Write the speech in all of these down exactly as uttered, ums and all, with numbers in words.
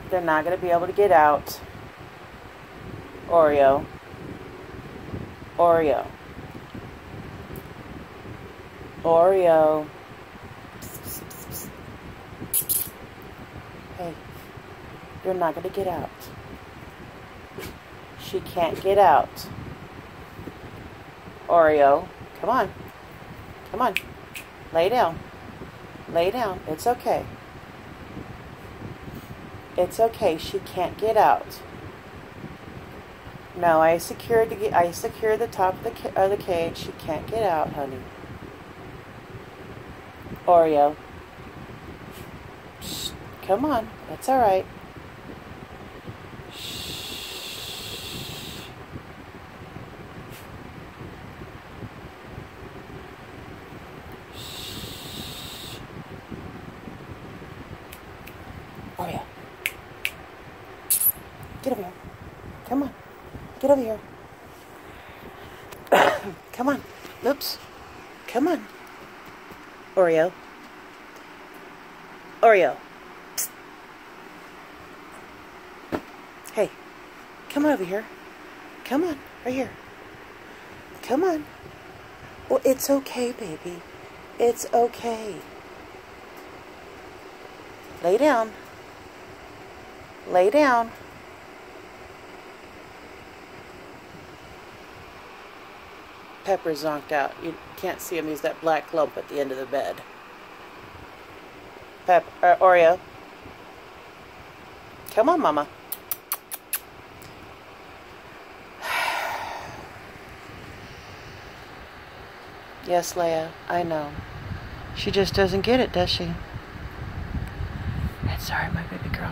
They're not going to be able to get out. Oreo. Oreo. Oreo. Hey, you're not going to get out. She can't get out. Oreo, come on. Come on. Lay down. Lay down. It's okay. It's okay. She can't get out. No, I secured the I secured the top of the ca of the cage. She can't get out, honey. Oreo. Shh, come on. That's all right. Shh. Shh. Oreo. Get over here. Come on. Get over here. Come on. Oops. Come on. Oreo. Oreo. Psst. Hey. Come on over here. Come on. Right here. Come on. Well, it's okay, baby. It's okay. Lay down. Lay down. Pepper zonked out. You can't see him. He's that black lump at the end of the bed. Pep, uh, Oreo. Come on, Mama. Yes, Leia, I know. She just doesn't get it, does she? That's sorry, my baby girl.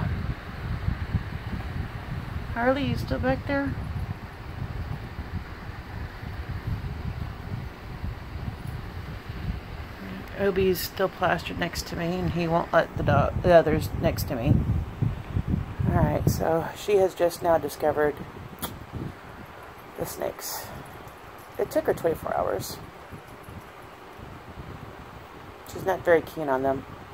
Harley, you still back there? Obi's still plastered next to me, and he won't let the dog, the others next to me. Alright, so she has just now discovered the snakes. It took her twenty-four hours. She's not very keen on them.